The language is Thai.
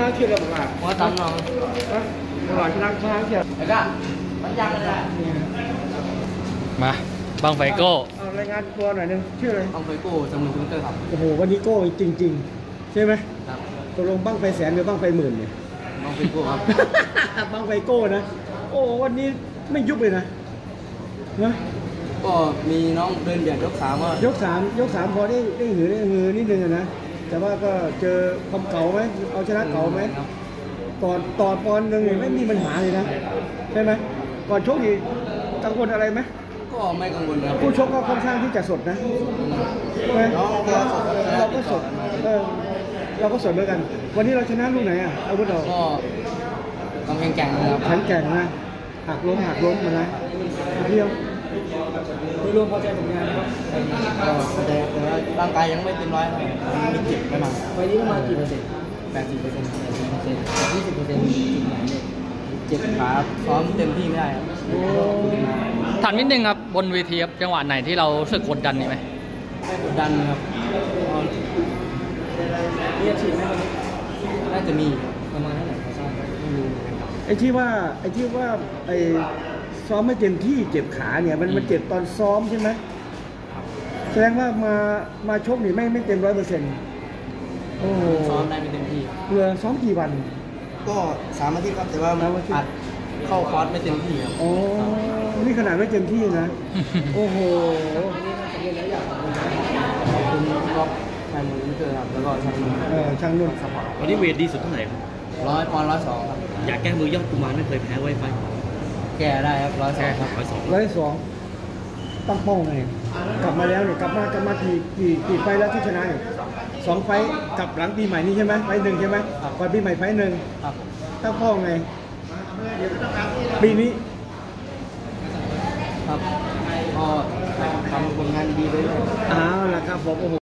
นะเชื่อเราบอกว่าว่าตามน้องหลังชนะเชื่อแล้วก็มันยังเลยมาบังไฟโก้รายงานตัวหน่อยนึงชื่ออะไรบังไฟโก้จำนวนทวิตเตอร์ครับโอ้โหวันนี้โก้จริงๆใช่ไหมครับตกลงบังไฟแสนหรือบังไฟหมื่นเนี่ยบังไฟโก้ครับบังไฟโก้นะโอ้วันนี้ไม่ยุบเลยนะก็มีน้องเดินอย่างยก3ว่ายกสามพอได้หือนิดนึงนะแต่ว่าก็เจอความเก่าไหมเอาชนะเก่าไหมต่อปอนหนึ่งไม่มีปัญหาเลยนะใช่ไหมก่อนชกนี่กังวลอะไรไหมก็ไม่กังวลครับผู้ชกก็ค่อนข้างที่จะสดนะใช่ไหมเราก็สดเราก็สดเหมือนกันวันนี้เราชนะลูกไหนอ่ะอาวุธเราก็กำแพงแกร่งนะครับแข็งแกร่งนะหักล้มมานะเดียวโดยรวมพอใจผลงานนะครับแต่ว่าร่างกายยังไม่เต็มร้อยครับมีเจ็บไปมาวันนี้ประมาณกี่เปอร์เซ็นต์ 80% 20%เจ็บขาซ้อมเต็มที่ไม่ได้ครับถามนิดนึงครับบนเวทีครับจังหวะไหนที่เรารู้สึกกดดันนี่ไหมไม่กดดันครับมีอาชีพไหมวันนี้น่าจะมีประมาณเท่าไหร่ไม่รู้ไอ้ที่ว่าไอ้ซ้อมไม่เต็มที่เจ็บขาเนี่ยมันเจ็บตอนซ้อมใช่ไหมแสดงว่ามาชกนี่ไม่เต็ม100%โอ้ซ้อมได้ไม่เต็มที่ซ้อมกี่วันก็3 อาทิตย์ครับแต่ว่าอัดเข้าคอร์สไม่เต็มที่ครับอ๋อนี่ขนาดไม่เต็มที่นะโอ้โหขอบคุณล็อกไทยมูลนิธิครับแล้วก็ช่างนุ่นวันนี้เวทดีสุดเท่าไหร่ครับ 100 ปอนด์ 102ครับอยากแก้มือยอดกุมารไม่เคยแพ้ไวไฟแก้ได้ครับ102ครับ 102ตั้งเป้าไงกลับมาแล้วเนี่ยกลับมากี่ไฟแล้วที่ชนะเนี่ย2 ไฟกับหลังปีใหม่นี้ใช่ไหมไฟหนึ่งใช่ไหมก่อนปีใหม่ไฟหนึ่งตั้งเป้าไงปีนี้ครับก็ทำผลงานดีไปเลยอ้าวล่ะครับผม